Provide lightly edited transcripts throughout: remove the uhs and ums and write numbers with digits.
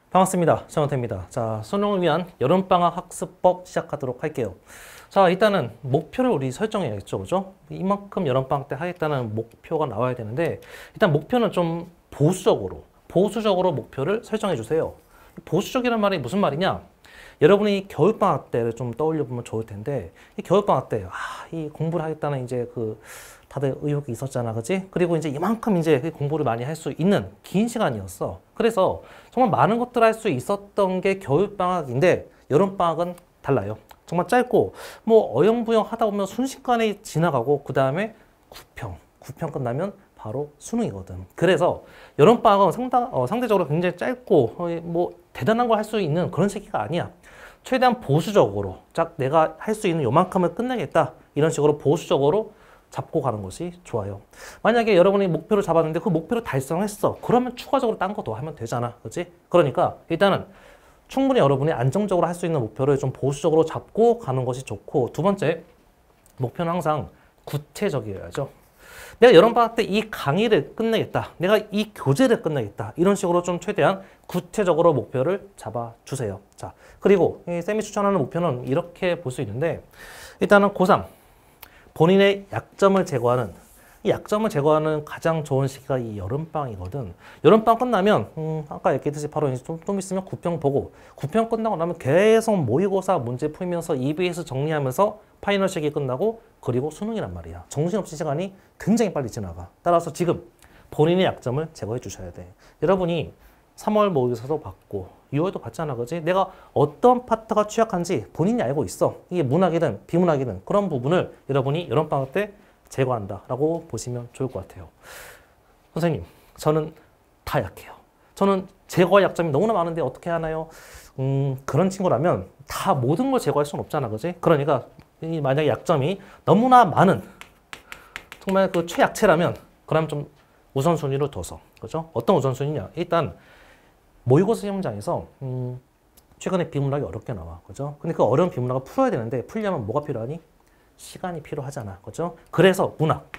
반갑습니다. 정원태입니다. 자, 수능을 위한 여름방학 학습법 시작하도록 할게요. 자, 일단은 목표를 우리 설정해야겠죠, 그죠? 이만큼 여름방학 때 하겠다는 목표가 나와야 되는데, 일단 목표는 좀 보수적으로 목표를 설정해 주세요. 보수적이라는 말이 무슨 말이냐? 여러분이 겨울방학 때를 좀 떠올려 보면 좋을 텐데, 이 겨울방학 때, 이 공부를 하겠다는 이제 다들 의욕이 있었잖아, 그지? 그리고 이제 이만큼 이제 공부를 많이 할 수 있는 긴 시간이었어. 그래서 정말 많은 것들을 할 수 있었던 게 겨울방학인데, 여름방학은 달라요. 정말 짧고, 뭐 어영부영 하다 보면 순식간에 지나가고, 그 다음에 9평 끝나면 바로 수능이거든. 그래서 여름방학은 상대적으로 굉장히 짧고, 뭐 대단한 걸 할 수 있는 그런 시기가 아니야. 최대한 보수적으로, 딱 내가 할 수 있는 요만큼을 끝내겠다. 이런 식으로 보수적으로 잡고 가는 것이 좋아요. 만약에 여러분이 목표를 잡았는데 그 목표를 달성했어. 그러면 추가적으로 딴 거 더 하면 되잖아. 그렇지? 그러니까 일단은 충분히 여러분이 안정적으로 할 수 있는 목표를 좀 보수적으로 잡고 가는 것이 좋고, 두 번째, 목표는 항상 구체적이어야죠. 내가 여름방학 때 이 강의를 끝내겠다. 내가 이 교재를 끝내겠다. 이런 식으로 좀 최대한 구체적으로 목표를 잡아주세요. 자, 그리고 쌤이 추천하는 목표는 이렇게 볼 수 있는데, 일단은 고3, 본인의 약점을 제거하는, 이 약점을 제거하는 가장 좋은 시기가 이 여름방학이거든. 여름방학 끝나면 아까 얘기했듯이 바로 좀 있으면 9평 보고, 9평 끝나고 나면 계속 모의고사 문제 풀면서 EBS 정리하면서 파이널 시기 끝나고, 그리고 수능이란 말이야. 정신없이 시간이 굉장히 빨리 지나가. 따라서 지금 본인의 약점을 제거해 주셔야 돼. 여러분이 3월 모의고사도 받고 6월도 받잖아, 그지? 내가 어떤 파트가 취약한지 본인이 알고 있어. 이게 문학이든 비문학이든 그런 부분을 여러분이 여름방학 때 제거한다라고 보시면 좋을 것 같아요. 선생님, 저는 다 약해요. 저는 제거할 약점이 너무나 많은데 어떻게 하나요? 그런 친구라면 다 모든 걸 제거할 수는 없잖아, 그지? 그러니까 만약에 약점이 너무나 많은 정말 그 최약체라면, 그럼 좀 우선순위로 둬서, 그죠? 어떤 우선순위냐? 일단 모의고사 시험장에서 최근에 비문학이 어렵게 나와, 그죠? 근데 그 어려운 비문학을 풀어야 되는데, 풀려면 뭐가 필요하니? 시간이 필요하잖아, 그죠? 그래서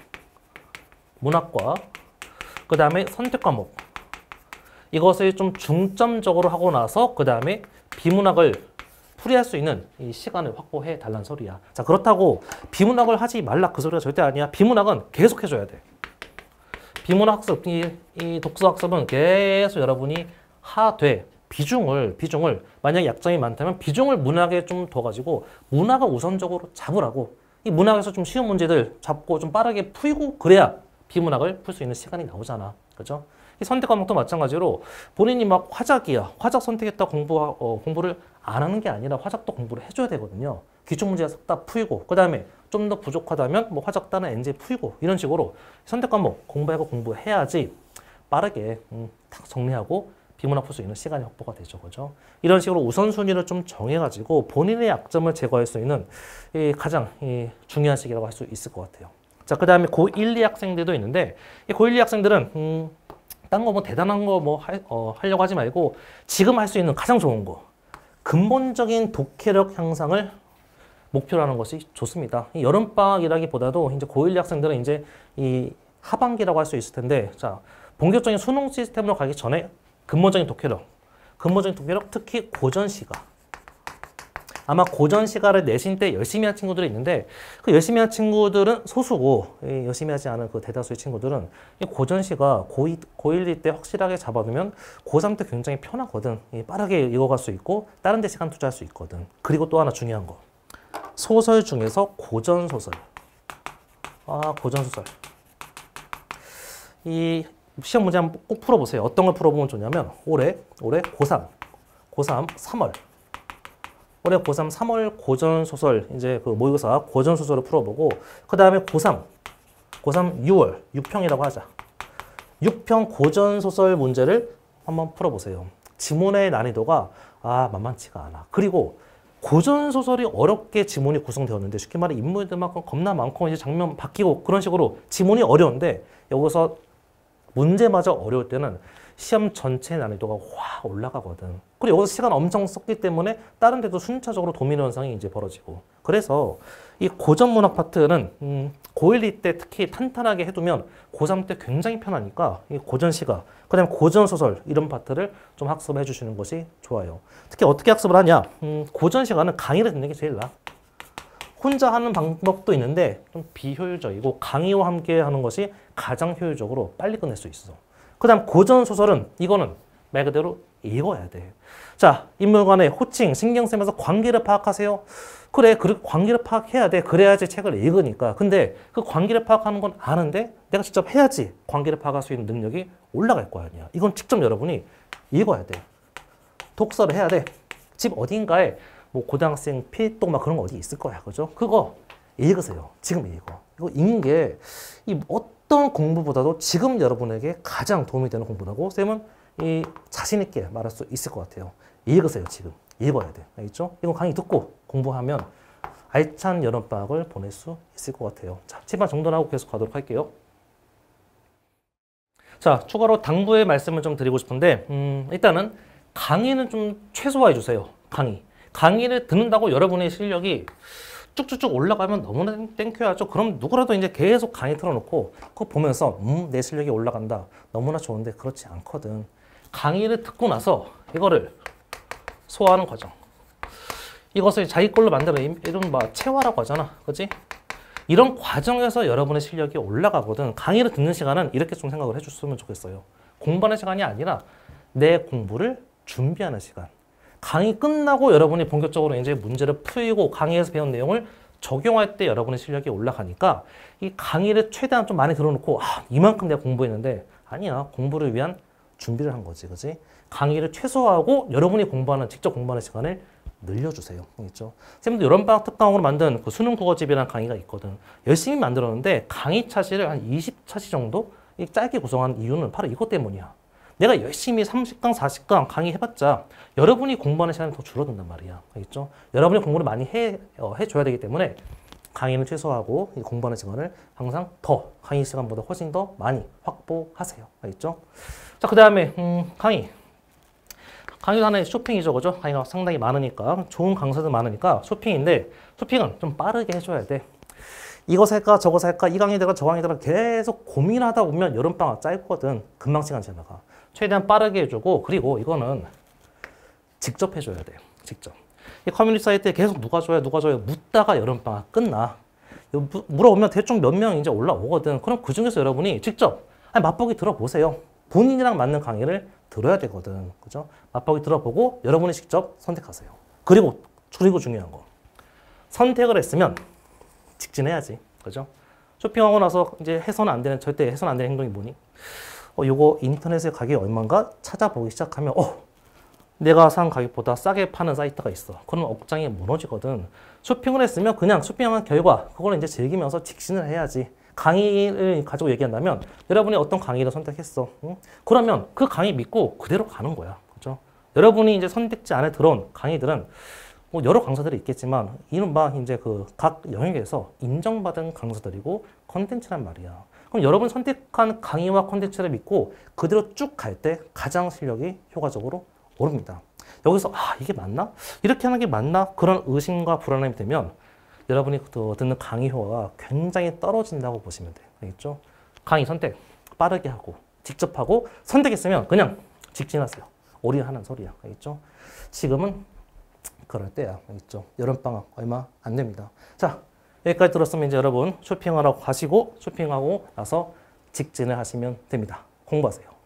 문학과 그 다음에 선택 과목, 이것을 좀 중점적으로 하고 나서 그 다음에 비문학을 풀이할 수 있는 이 시간을 확보해 달라는 소리야. 자, 그렇다고 비문학을 하지 말라, 그 소리가 절대 아니야. 비문학은 계속 해줘야 돼. 비문학 학습, 이 독서 학습은 계속 여러분이 하되, 비중을 만약에 약점이 많다면 비중을 문학에 좀 더 가지고 문학을 우선적으로 잡으라고. 이 문학에서 좀 쉬운 문제들 잡고 좀 빠르게 풀고, 그래야 비문학을 풀 수 있는 시간이 나오잖아, 그죠? 이 선택 과목도 마찬가지로 본인이 막 화작이야, 화작 선택했다 공부를 안 하는 게 아니라 화작도 공부를 해줘야 되거든요. 기출문제 싹 다 풀고, 그 다음에 좀 더 부족하다면 뭐 화작 따는 NG 풀고, 이런 식으로 선택 과목 공부해야지 빠르게 탁 정리하고 비문학 풀 수 있는 시간이 확보가 되죠, 그죠? 이런 식으로 우선순위를 좀 정해가지고 본인의 약점을 제거할 수 있는 가장 중요한 시기라고 할 수 있을 것 같아요. 자, 그 다음에 고1, 2 학생들도 있는데, 이 고1, 2 학생들은 딴 거 뭐 대단한 거 뭐 하려고 하지 말고 지금 할 수 있는 가장 좋은 거, 근본적인 독해력 향상을 목표로 하는 것이 좋습니다. 이 여름방학이라기보다도 이제 고1, 2 학생들은 이제 이 하반기라고 할 수 있을 텐데, 자, 본격적인 수능 시스템으로 가기 전에 근본적인 독해력, 특히 고전시가. 아마 고전시가를 내신 때 열심히 한 친구들이 있는데, 그 열심히 한 친구들은 소수고, 열심히 하지 않은 그 대다수의 친구들은 이 고전시가 고1, 2 때 확실하게 잡아두면 고3 때 굉장히 편하거든. 빠르게 읽어갈 수 있고 다른 데 시간 투자할 수 있거든. 그리고 또 하나 중요한 거, 소설 중에서 고전소설. 고전소설. 이 시험 문제 한번 꼭 풀어보세요. 어떤 걸 풀어보면 좋냐면, 올해 고3 3월. 올해 고3 3월 고전소설, 이제 그 모의고사 고전소설을 풀어보고, 그 다음에 고3 6월 6평이라고 하자. 6평 고전소설 문제를 한번 풀어보세요. 지문의 난이도가 만만치가 않아. 그리고 고전소설이 어렵게 지문이 구성되었는데, 쉽게 말해 인물들만큼 겁나 많고 이제 장면 바뀌고 그런 식으로 지문이 어려운데, 여기서 문제마저 어려울 때는 시험 전체 난이도가 확 올라가거든. 그리고 여기서 시간 엄청 썼기 때문에 다른 데도 순차적으로 도미노 현상이 이제 벌어지고. 그래서 이 고전 문학 파트는 고1, 2 때 특히 탄탄하게 해두면 고3 때 굉장히 편하니까 이 고전 시가, 그다음에 고전 소설 이런 파트를 좀 학습해 주시는 것이 좋아요. 특히 어떻게 학습을 하냐? 고전 시가는 강의를 듣는 게 제일 나아. 혼자 하는 방법도 있는데 좀 비효율적이고 강의와 함께 하는 것이 가장 효율적으로 빨리 끝낼 수 있어. 그 다음 고전 소설은 이거는 말 그대로 읽어야 돼. 자, 인물 간의 호칭, 신경 쓰면서 관계를 파악하세요. 그래, 관계를 파악해야 돼. 그래야지 책을 읽으니까. 근데 그 관계를 파악하는 건 아는데 내가 직접 해야지 관계를 파악할 수 있는 능력이 올라갈 거 아니야. 이건 직접 여러분이 읽어야 돼. 독서를 해야 돼. 집 어딘가에 뭐 고등학생 필독 막 그런 거 어디 있을 거야. 그죠? 그거 읽으세요. 지금 읽어. 이거 읽는 게 이 어떤 공부보다도 지금 여러분에게 가장 도움이 되는 공부라고 쌤은 이 자신 있게 말할 수 있을 것 같아요. 읽으세요. 지금. 읽어야 돼. 알겠죠? 이거 강의 듣고 공부하면 알찬 여름방학을 보낼 수 있을 것 같아요. 자, 집안 정돈하고 계속 가도록 할게요. 자, 추가로 당부의 말씀을 좀 드리고 싶은데 일단은 강의는 좀 최소화해 주세요. 강의를 듣는다고 여러분의 실력이 쭉쭉쭉 올라가면 너무나 땡큐하죠. 그럼 누구라도 이제 계속 강의 틀어놓고 그거 보면서 내 실력이 올라간다. 너무나 좋은데 그렇지 않거든. 강의를 듣고 나서 이거를 소화하는 과정. 이것을 자기 걸로 만들어 이런 체화라고 하잖아. 그렇지? 이런 과정에서 여러분의 실력이 올라가거든. 강의를 듣는 시간은 이렇게 좀 생각을 해줬으면 좋겠어요. 공부하는 시간이 아니라 내 공부를 준비하는 시간. 강의 끝나고 여러분이 본격적으로 이제 문제를 풀고 강의에서 배운 내용을 적용할 때 여러분의 실력이 올라가니까 이 강의를 최대한 좀 많이 들어놓고 이만큼 내가 공부했는데 아니야. 공부를 위한 준비를 한 거지. 그지? 강의를 최소화하고 여러분이 직접 공부하는 시간을 늘려주세요. 알겠죠? 쌤도 여름방학 특강으로 만든 그 수능 국어집이라는 강의가 있거든. 열심히 만들었는데 강의 차시를 한 20차시 정도 짧게 구성한 이유는 바로 이것 때문이야. 내가 열심히 30강, 40강 강의 해봤자 여러분이 공부하는 시간이 더 줄어든단 말이야. 알겠죠? 여러분이 공부를 많이 해줘야 되기 때문에 강의는 최소화하고 공부하는 시간을 항상 더 강의 시간보다 훨씬 더 많이 확보하세요. 알겠죠? 자, 그 다음에 강의도 하나의 쇼핑이죠. 그죠? 강의가 상당히 많으니까 좋은 강사들 많으니까 쇼핑인데 쇼핑은 좀 빠르게 해줘야 돼. 이거 살까 저거 살까 이 강의 들어가 저 강의 들어가 계속 고민하다 보면 여름방학 짧거든. 금방 시간 지나가. 최대한 빠르게 해주고 그리고 이거는 직접 해줘야 돼요. 직접. 이 커뮤니티 사이트에 계속 누가 줘요 묻다가 여름방학 끝나. 물어보면 대충 몇 명 이제 올라오거든. 그럼 그 중에서 여러분이 직접 맛보기 들어보세요. 본인이랑 맞는 강의를 들어야 되거든. 그죠? 맛보기 들어보고 여러분이 직접 선택하세요. 그리고 중요한 거. 선택을 했으면 직진해야지. 그죠? 쇼핑하고 나서 이제 절대 해서는 안 되는 행동이 뭐니? 요거 인터넷에 가격이 얼마인가 찾아보기 시작하면 내가 산 가격보다 싸게 파는 사이트가 있어. 그러면 억장이 무너지거든. 쇼핑을 했으면 그냥 쇼핑한 결과 그걸 이제 즐기면서 직진을 해야지. 강의를 가지고 얘기한다면 여러분이 어떤 강의를 선택했어. 응? 그러면 그 강의 믿고 그대로 가는 거야. 그죠? 여러분이 이제 선택지 안에 들어온 강의들은 뭐 여러 강사들이 있겠지만 이른바 이제 그 각 영역에서 인정받은 강사들이고 컨텐츠란 말이야. 그럼 여러분 선택한 강의와 컨텐츠를 믿고 그대로 쭉 갈 때 가장 실력이 효과적으로 오릅니다. 여기서 이게 맞나? 이렇게 하는 게 맞나? 그런 의심과 불안함이 되면 여러분이 듣는 강의 효과가 굉장히 떨어진다고 보시면 돼요. 알겠죠? 강의 선택 빠르게 하고 직접 하고 선택했으면 그냥 직진하세요. 올인하는 소리야. 알겠죠? 지금은 그럴 때야. 알겠죠? 여름방학 얼마 안 됩니다. 자, 여기까지 들었으면 이제 여러분 쇼핑하러 가시고 쇼핑하고 나서 직진을 하시면 됩니다. 공부하세요.